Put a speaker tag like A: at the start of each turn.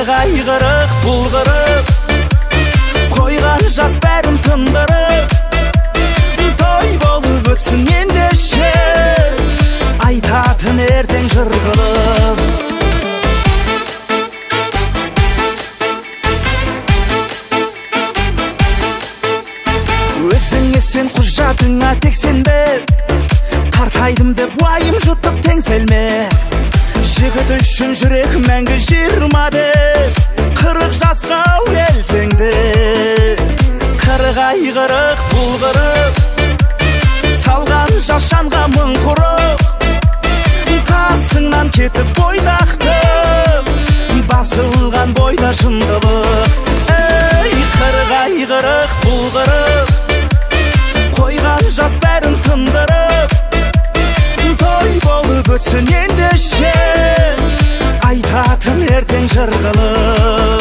A: айғырық бұлғырық, қойған жас бәрін тындырып, той болып өтсін ендеше, айтатын ертең жыр қылып. Өзіңе сен құжатыңа тек сенбе, қартайдым деп уайым жұтып теңселме. Жігіт үшін жүрек мәңгі 25, 40 жасқа келсең де. 40 айғырық бұлғырық, салған жашанға мың құрық, қасыңнан кетіп бойдақтым, басылған бойда жындылық. Ей, 40 айғырық бұлғырық, қойған жас бәрін тындырып, той болып өтсін ендеше, айтатын ертең жыр қылып.